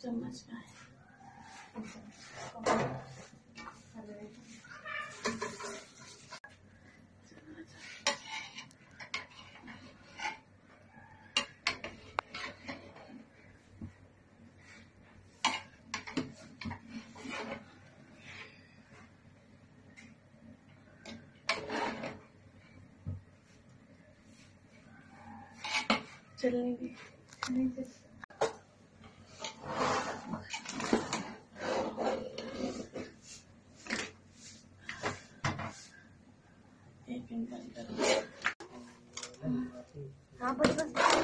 चम्मच का है। चलने की एक मिनट बंद कर। हाँ बस बस